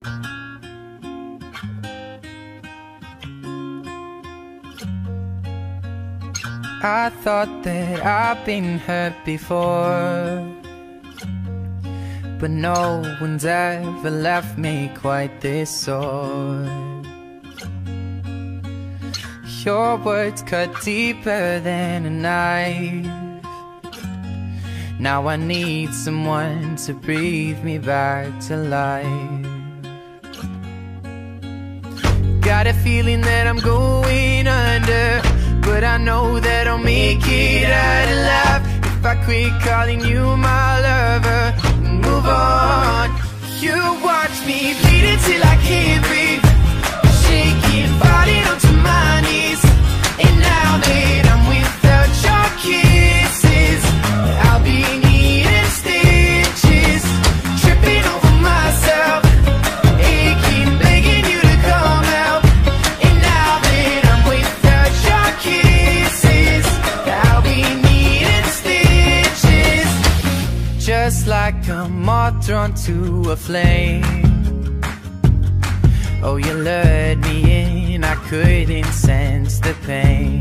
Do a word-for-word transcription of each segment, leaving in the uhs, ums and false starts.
I thought that I've been hurt before, but no one's ever left me quite this sore. Your words cut deeper than a knife. Now I need someone to breathe me back to life. Got a feeling that I'm going under, but I know that I'll make it out alive if I quit calling you my lover and move on. You watch me bleed until I can't breathe, shaking, falling onto my knees. And now that I'm without your kisses, I'll be needing stitches, tripping over myself, aching, begging you to come out. And now that I'm without your kisses, I'll be needing stitches, just like a moth drawn to a flame. Oh, you lured me in, I couldn't sense the pain.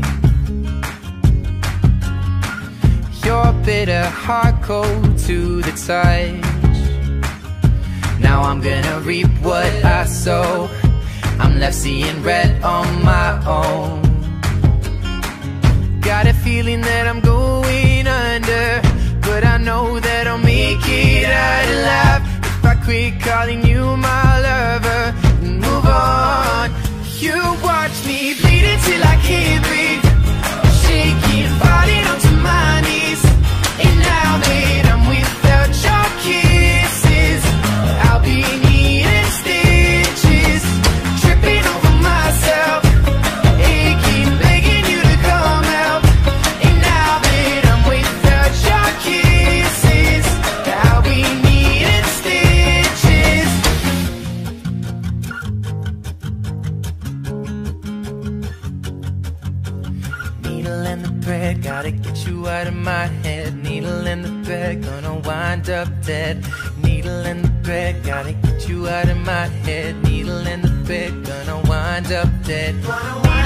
Your bitter heart cold to the touch. Now I'm gonna reap what I sow. I'm left seeing red on my own. Got a feeling that I'm going under, but I know that I'll make it out alive if I quit calling you my lover and move on. You watch me bleed until I can't breathe, shaking, falling onto my knees. And now that I'm without your kisses, I'll be needing stitches, tripping over myself, aching, begging you to come out. And now that I'm without your kisses, I'll be needing stitches. Needle in the thread, gotta get you out of my head. Needle in the thread, gonna wind up dead. Needle in the thread, gotta get you out of my head. Needle in the thread, gonna wind up dead.